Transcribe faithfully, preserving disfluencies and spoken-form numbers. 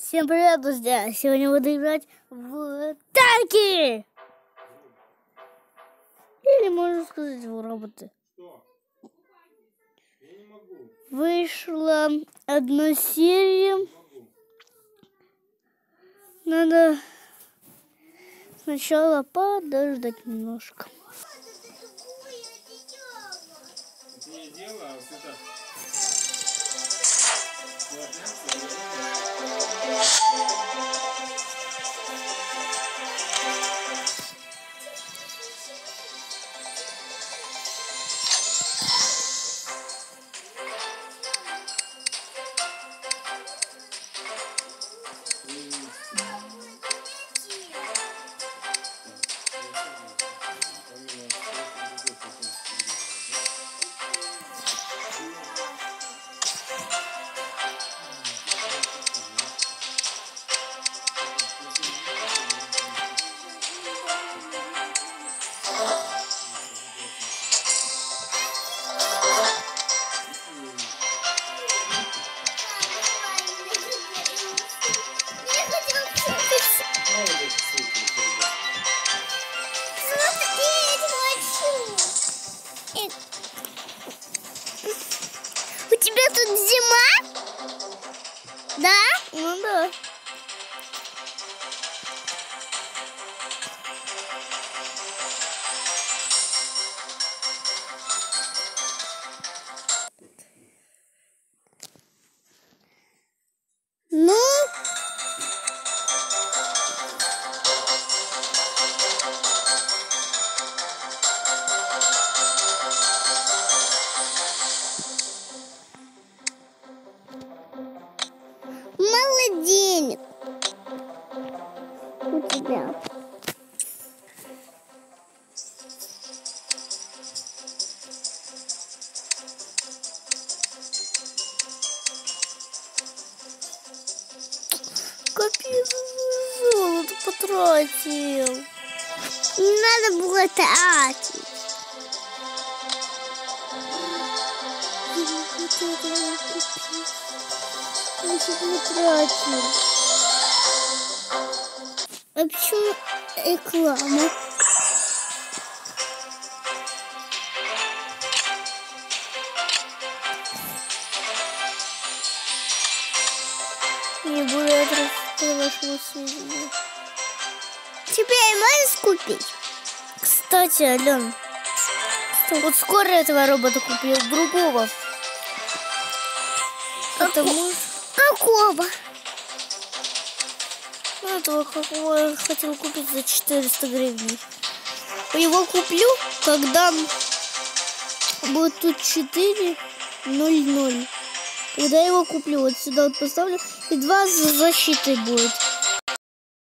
Всем привет, друзья! Сегодня буду играть в танки! Или можно сказать в роботы. Что? Я не могу. Вышла одна серия. Надо сначала подождать немножко. Это не дело, а вот это... У тебя тут зима? Да? Ну да. Ну? Мало денег у тебя. Капец, золото потратил. Не надо было тратить. Я не хотела купить. Я не тратил. А почему реклама? Не буду это вашего сведения. Теперь можешь купить? Кстати, Ален, вот скоро этого робота купил, другого. Это муж. Какого? Ну, этого какого я хотел купить за четыреста гривен. Его куплю, когда будет тут четыре ноль ноль. Когда я его куплю, вот сюда вот поставлю, и два за защитой будет.